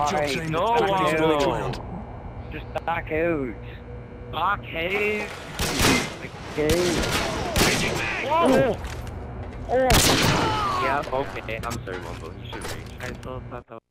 Alright, No, just back out. Back out. Okay. Oh! Oh! Yeah, okay. I'm sorry, Wumble. You should rage. I thought that